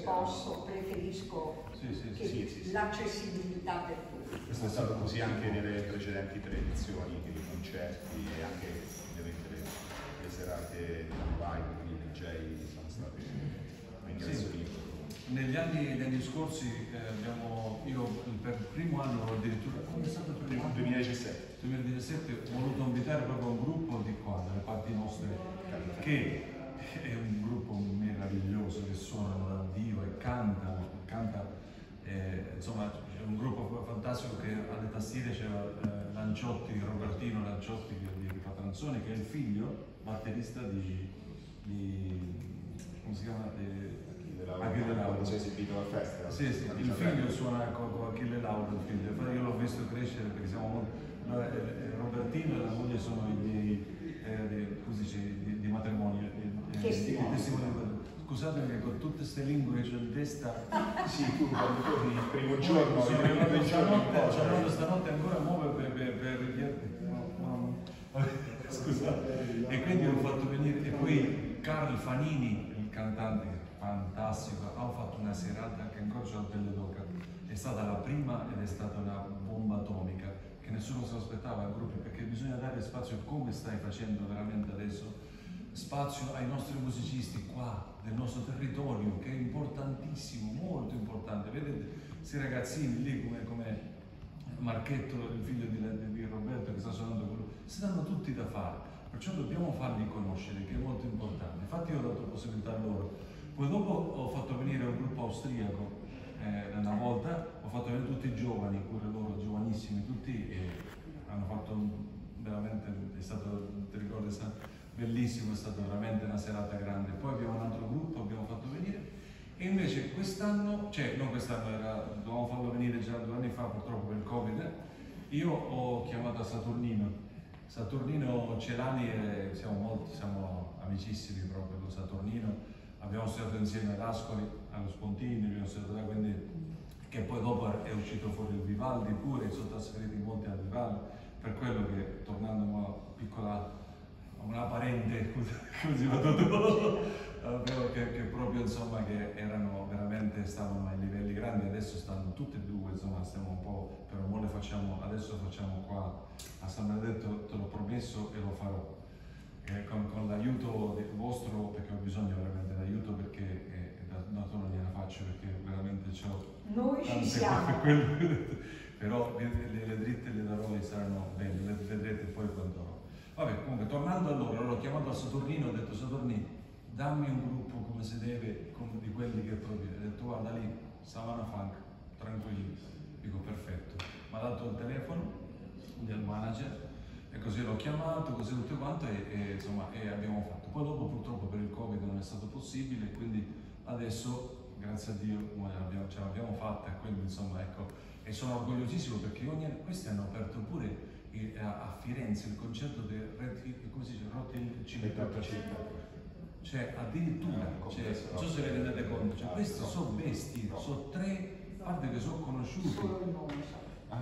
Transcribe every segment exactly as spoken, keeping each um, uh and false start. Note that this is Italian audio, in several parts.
posso, preferisco sì, sì, che sì, sì, sì. l'accessibilità per tutti. Questo è stato così anche nelle precedenti tre edizioni, i concerti e anche ovviamente le, le serate live, quindi i D J sono state un'ingresso libero. Negli anni, negli anni scorsi eh, abbiamo, io per il primo anno addirittura, come è stato il primo anno? duemiladiciassette. duemiladiciassette ho voluto invitare proprio un gruppo di qua, dalle parti nostre, che è un gruppo meraviglioso, che suonano dal vivo e cantano, canta, eh, insomma è un gruppo fantastico che alle tastiere c'era eh, Lanciotti, Robertino Lanciotti di, di Patranzoni, che è il figlio batterista di, di come si chiama? Di, Achille Lauro, si è esibito al festival. Sì, sì, il figlio suona con, con Achille Lauro, il figlio. Io l'ho visto crescere perché siamo molto... No, eh, Robertino e la moglie sono i miei eh, di, così dice, di, di matrimonio. Eh, testimoni. Scusatemi che con tutte queste lingue che ho in testa... Sì, tu quando torni il primo giorno... Sono arrivato stanotte, stanotte, stanotte ancora muove per... per, per, per no, no, no. Scusate. E quindi ho fatto venire... E poi Carl Fanini, il cantante, fantastico, ho fatto una serata che ancora c'ho la pelle d'oca, è stata la prima ed è stata una bomba atomica che nessuno si aspettava ai gruppi, perché bisogna dare spazio, come stai facendo veramente adesso, spazio ai nostri musicisti qua del nostro territorio, che è importantissimo, molto importante. Vedete questi ragazzini lì come, come Marchetto, il figlio di, di Roberto che sta suonando con lui, si danno tutti da fare, perciò dobbiamo farli conoscere, che è molto importante. Infatti io ho dato possibilità a loro. Poi dopo ho fatto venire un gruppo austriaco, eh, una volta, ho fatto venire tutti i giovani, pure loro giovanissimi, tutti, e hanno fatto un, veramente, è stato, ti ricordi, è stato bellissimo, è stata veramente una serata grande. Poi abbiamo un altro gruppo, abbiamo fatto venire, e invece quest'anno, cioè non quest'anno, era, dovevamo farlo venire già due anni fa, purtroppo per il Covid, io ho chiamato a Saturnino, Saturnino Celani, e siamo molti, siamo amicissimi proprio con Saturnino. Abbiamo studiato insieme ad Ascoli, allo Spontini, abbiamo studiato da, quindi, che poi dopo è uscito fuori il Vivaldi pure, sono trasferiti molti al Vivaldi, per quello che, tornando a una piccola, una parente, così va tutto, che, che proprio insomma che erano veramente, stavano ai livelli grandi, adesso stanno tutti e due, insomma stiamo un po', però mo le facciamo, adesso facciamo qua a San Benedetto, te l'ho promesso e lo farò. Eh, con, con l'aiuto vostro, perché ho bisogno veramente d'aiuto, perché eh, da, da solo non gliela faccio, perché veramente ho noi ci siamo, però le, le, le dritte le darò e saranno belle, le vedrete poi quando... Vabbè, comunque tornando a loro, l'ho chiamato a Saturnino, ho detto Saturnino, dammi un gruppo come si deve, come di quelli che proprio, ho detto guarda lì, Savannah Funk, tranquilli, dico perfetto, mi ha dato il telefono del manager, e così l'ho chiamato, così tutto quanto, e, e insomma e abbiamo fatto. Poi dopo purtroppo per il Covid non è stato possibile, quindi adesso grazie a Dio ce l'abbiamo fatta, e quindi insomma ecco, e sono orgogliosissimo perché ogni, questi hanno aperto pure il, a, a Firenze il concerto del Red, come si dice, Rotti Chili Peppers, cioè addirittura, cioè, non so se vi rendete conto, cioè, questi sono bestie, sono tre, a parte che sono conosciuti. solo il nome so. Ah,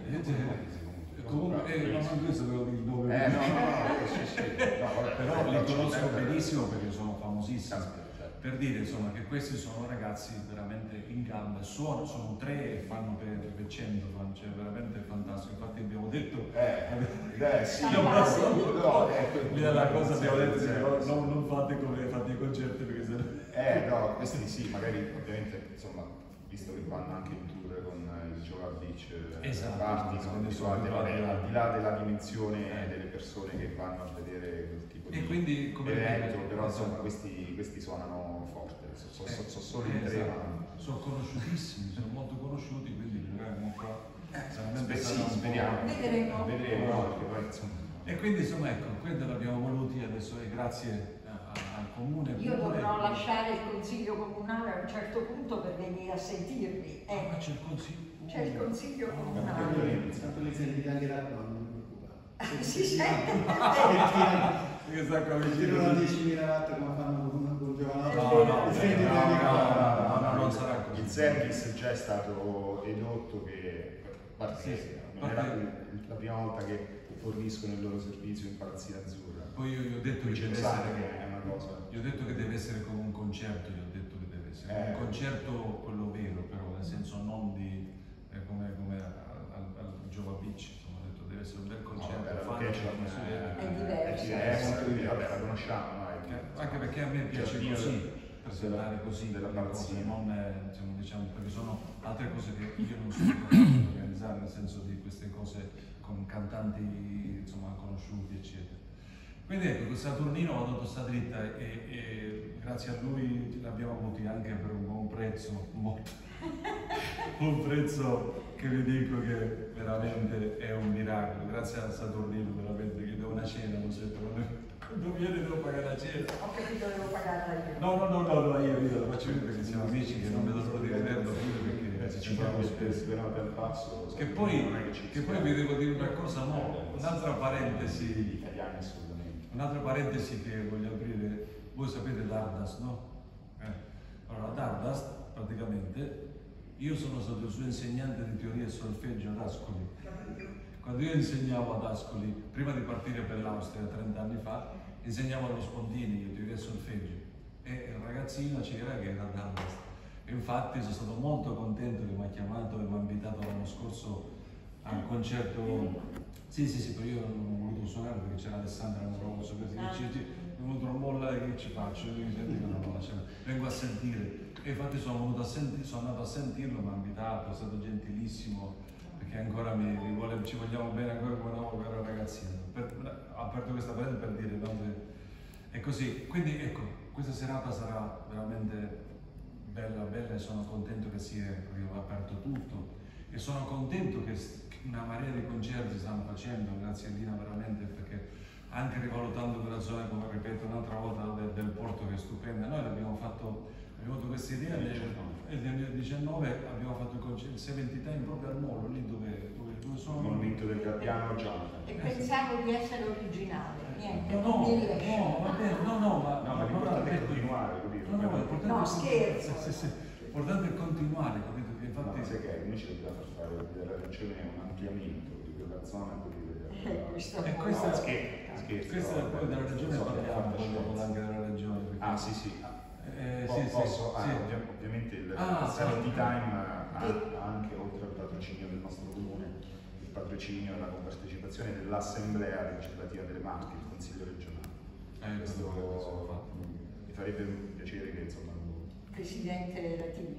comunque eh, non questo avevo il nome, eh, no, no, no, sì, sì. No, vabbè, però li conosco benissimo perché sono famosissimi. Caspita. Per dire insomma che questi sono ragazzi veramente in gamba, sono, sono tre e fanno per, per cento, cioè veramente fantastico. Infatti abbiamo detto eh, eh sì, no, no, no, lì è la cosa abbiamo detto, sì, no, non, non fate come fate i concerti, perché se eh no, questi sì, magari ovviamente insomma, visto che vanno anche in tour con il Joga Beach, esatto, parti, esatto, no, sono al, abituati al di là della dimensione eh. delle persone che vanno a vedere quel tipo e di quindi, come evento, dire, però esatto. insomma questi, questi suonano forte, sono so, so, so solo eh, in tre, esatto. ma... sono conosciutissimi, sono molto conosciuti, quindi magari qua Beh, sì, speriamo, vedremo, vedremo perché poi insomma... E quindi insomma ecco, quello l'abbiamo voluti adesso, e grazie al comune. Io dovrò lasciare il consiglio comunale a un certo punto per venire a sentirvi. Ah, Eh. ma c'è il consiglio. C'è il consiglio Oh, comunale. Tanto le sentite anche da qua, non mi preoccupare. Si sente? Perché sa come tirano diecimila watt come fanno con un giovanotto. No, no, le sentite no, anche no, qua. no, no, no, non sarà così. Il service già è stato edotto, che Sì, sì. non era la prima volta che forniscono il loro servizio in Palazzina Azzurra. Poi io gli ho detto che Ci deve pensate essere, che è una cosa. gli ho detto che deve essere come un concerto, gli ho detto che deve essere Eh. un concerto quello vero, però nel senso non di eh, come, come al, al, al Jova Beach, insomma, ho detto deve essere un bel concerto, No, fun, vabbè, la location così, è, È diversa. è diversa, quindi vabbè, la conosciamo, no? È- eh, anche perché a me piace Giardino così, della- presentare così della le cose, Palazzina. non eh, diciamo, diciamo, perché sono altre cose che io non sono capace di organizzare, nel senso di queste cose con cantanti insomma conosciuti eccetera. Quindi ecco, questo Saturnino ha dato sta dritta e, e grazie a lui l'abbiamo avuti anche per un buon prezzo, molto, un prezzo che vi dico che veramente è un miracolo, grazie a Saturnino veramente che do una cena, non so, quando viene devo pagare la cena. Ho capito, devo pagarla io. No, no, no, no, no, io, io lo faccio io perché siamo amici che non vedo l'ora di vederlo pure Eh, perché se ci ci parliamo parliamo spesso. spesso del passo, Che poi, non è che, ci che poi sia- vi devo dire una cosa, no, un'altra Gli parentesi, italiani assolutamente. un'altra parentesi che voglio aprire, voi sapete Dardast, no? Eh. Allora, Dardast praticamente, io sono stato il suo insegnante di teoria e solfeggio ad Ascoli. Quando io insegnavo ad Ascoli, prima di partire per l'Austria trenta anni fa, insegnavo allo Spontini, io teoria e solfeggio, e il ragazzino c'era che era Dardast. E infatti sono stato molto contento che mi ha chiamato e mi ha invitato l'anno scorso al concerto. Sì, sì, sì, però io non ho voluto suonare perché c'era Alessandra Amoroso, così Ah. ci, ci, mi ho trombolato che ci faccio, io mi sento che non lo lasciamo, vengo a sentire. E infatti sono venuto a sentire, sono andato a sentirlo, mi ha invitato, è stato gentilissimo, perché ancora mi, mi vuole, ci vogliamo bene ancora come no, ero ragazzino. Per, ho aperto questa parete per dire, no, è così. Quindi ecco, questa serata sarà veramente bella, bella e sono contento che sia aperto tutto e sono contento che una marea di concerti si stanno facendo, grazie a Lina veramente, perché anche rivalutando quella zona, come ripeto un'altra volta, del, del porto che è stupenda. Noi l'abbiamo fatto, abbiamo avuto questa idea nel duemiladiciannove, abbiamo fatto il concerto, il seventy Time proprio al molo, lì dove, dove, dove Il sono... monumento del Gabbiano Jonathan. E pensavo di essere originale, niente, No, non no, mi riesce. no, va bene, no, no, ma... No, ma l'importante è continuare, capito? No, no, ma l'importante No, è- scherzo. Sì, sì, sì. L'importante è continuare, capito? Che No, infatti... ma sai che noi ci dobbiamo far fare della regione un ampliamento di quella zona e poi Eh, vedere. questo E è questa, No, scherzo, scherzo, questa no, poi della no, regione so che parliamo, fanno parliamo scienza. anche della regione. perché- Ah, sì, sì. Eh, Po- sì, sì, posso, ah, sì. ovvia- ovviamente il Ah, seventy sì. Time ha, ha anche, oltre al patrocinio del nostro comune, il patrocinio e la compartecipazione dell'Assemblea legislativa delle Marche, il Consiglio regionale. Eh, Questo quello che sono fatto. mi farebbe piacere che insomma Presidente Latini.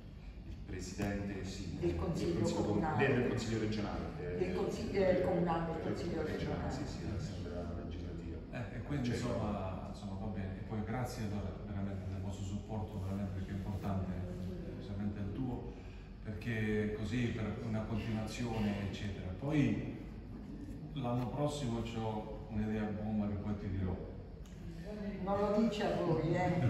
il Presidente sì, Del Consiglio com- Comunale. del, del Consiglio regionale. eh, Del Consiglio del Comunale, del del Consiglio regionale. Sì, sì, l'Assemblea legislativa. Eh, e quindi Cioè, insomma, insomma va bene. E poi grazie allora, veramente del vostro supporto, veramente perché è importante, specialmente il tuo, perché così per una continuazione, eccetera. Poi l'anno prossimo ho un'idea bomba che poi ti dirò. Non lo dice a voi, eh?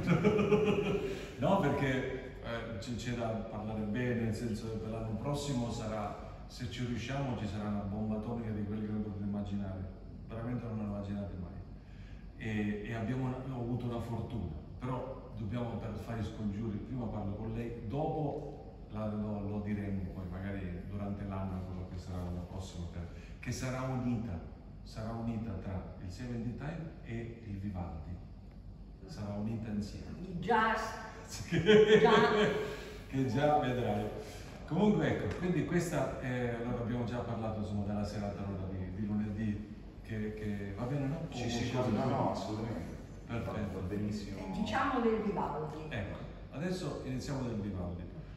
No, perché eh, c'è, c'è da parlare bene, nel senso che per l'anno prossimo sarà, se ci riusciamo, ci sarà una bomba atomica di quelli che non potete immaginare. Veramente non lo immaginate mai. E, e abbiamo una- ho avuto una fortuna, però dobbiamo per fare i scongiuri, prima parlo con lei, dopo la- lo, lo diremo poi magari durante l'anno, quello che sarà l'anno prossimo, per- che sarà unita, sarà unita tra il seventy Time e il Vivaldi, sarà unita insieme. Il jazz, che già, che già vedrai. Comunque ecco, quindi questa è, allora abbiamo già parlato insomma della serata allora, di, di lunedì, che, che va bene no? Sì, O sì, cosa- no, no, assolutamente. Perfetto. Va benissimo. diciamo del Vivaldi. Ecco, adesso iniziamo del Vivaldi.